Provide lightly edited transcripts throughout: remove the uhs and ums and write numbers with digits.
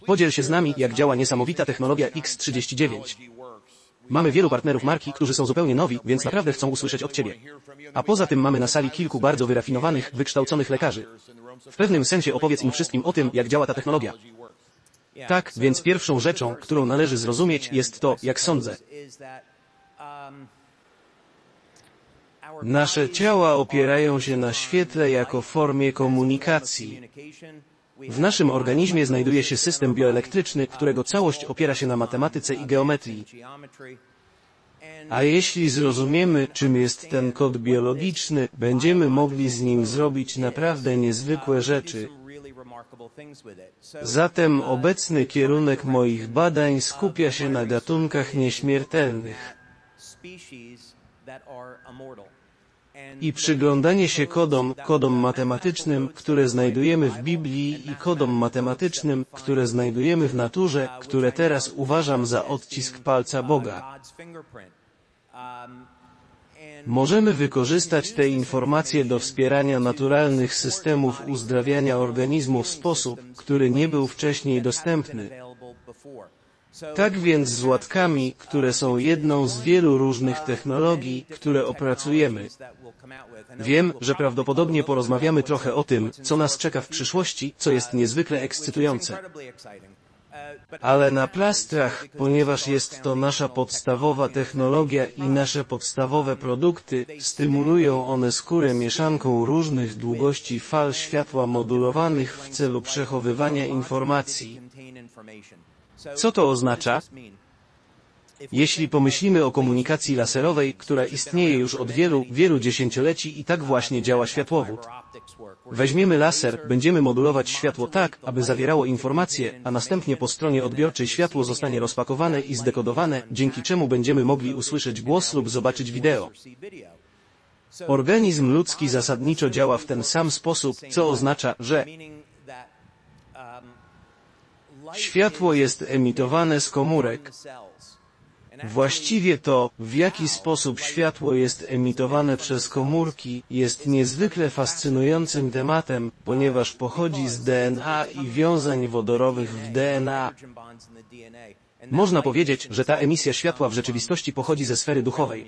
Podziel się z nami, jak działa niesamowita technologia X39. Mamy wielu partnerów marki, którzy są zupełnie nowi, więc naprawdę chcą usłyszeć od Ciebie. A poza tym mamy na sali kilku bardzo wyrafinowanych, wykształconych lekarzy. W pewnym sensie opowiedz im wszystkim o tym, jak działa ta technologia. Tak, więc pierwszą rzeczą, którą należy zrozumieć, jest to, jak sądzę. Nasze ciała opierają się na świetle jako formie komunikacji. W naszym organizmie znajduje się system bioelektryczny, którego całość opiera się na matematyce i geometrii. A jeśli zrozumiemy, czym jest ten kod biologiczny, będziemy mogli z nim zrobić naprawdę niezwykłe rzeczy. Zatem obecny kierunek moich badań skupia się na gatunkach nieśmiertelnych. I przyglądanie się kodom matematycznym, które znajdujemy w Biblii i kodom matematycznym, które znajdujemy w naturze, które teraz uważam za odcisk palca Boga. Możemy wykorzystać te informacje do wspierania naturalnych systemów uzdrawiania organizmu w sposób, który nie był wcześniej dostępny. Tak więc z łatkami, które są jedną z wielu różnych technologii, które opracujemy. Wiem, że prawdopodobnie porozmawiamy trochę o tym, co nas czeka w przyszłości, co jest niezwykle ekscytujące. Ale na plastrach, ponieważ jest to nasza podstawowa technologia i nasze podstawowe produkty, stymulują one skórę mieszanką różnych długości fal światła modulowanych w celu przechowywania informacji. Co to oznacza? Jeśli pomyślimy o komunikacji laserowej, która istnieje już od wielu dziesięcioleci i tak właśnie działa światłowód. Weźmiemy laser, będziemy modulować światło tak, aby zawierało informacje, a następnie po stronie odbiorczej światło zostanie rozpakowane i zdekodowane, dzięki czemu będziemy mogli usłyszeć głos lub zobaczyć wideo. Organizm ludzki zasadniczo działa w ten sam sposób, co oznacza, że światło jest emitowane z komórek. Właściwie to, w jaki sposób światło jest emitowane przez komórki, jest niezwykle fascynującym tematem, ponieważ pochodzi z DNA i wiązań wodorowych w DNA. Można powiedzieć, że ta emisja światła w rzeczywistości pochodzi ze sfery duchowej.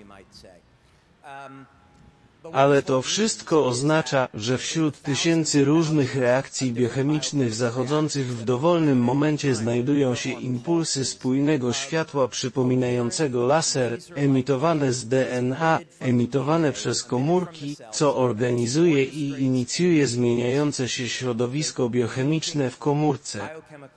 Ale to wszystko oznacza, że wśród tysięcy różnych reakcji biochemicznych zachodzących w dowolnym momencie znajdują się impulsy spójnego światła przypominającego laser, emitowane z DNA, emitowane przez komórki, co organizuje i inicjuje zmieniające się środowisko biochemiczne w komórce.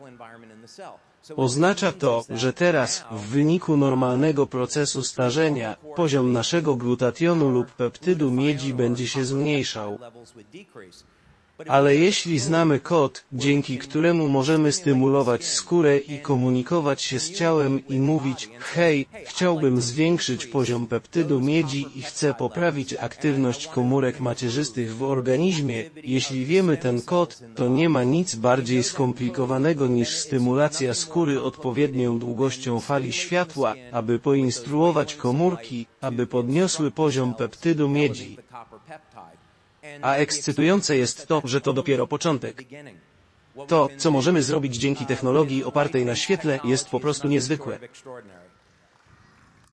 Oznacza to, że teraz, w wyniku normalnego procesu starzenia, poziom naszego glutationu lub peptydu miedzi będzie się zmniejszał. Ale jeśli znamy kod, dzięki któremu możemy stymulować skórę i komunikować się z ciałem i mówić, hej, chciałbym zwiększyć poziom peptydu miedzi i chcę poprawić aktywność komórek macierzystych w organizmie, jeśli wiemy ten kod, to nie ma nic bardziej skomplikowanego niż stymulacja skóry odpowiednią długością fali światła, aby poinstruować komórki, aby podniosły poziom peptydu miedzi. A ekscytujące jest to, że to dopiero początek. To, co możemy zrobić dzięki technologii opartej na świetle, jest po prostu niezwykłe.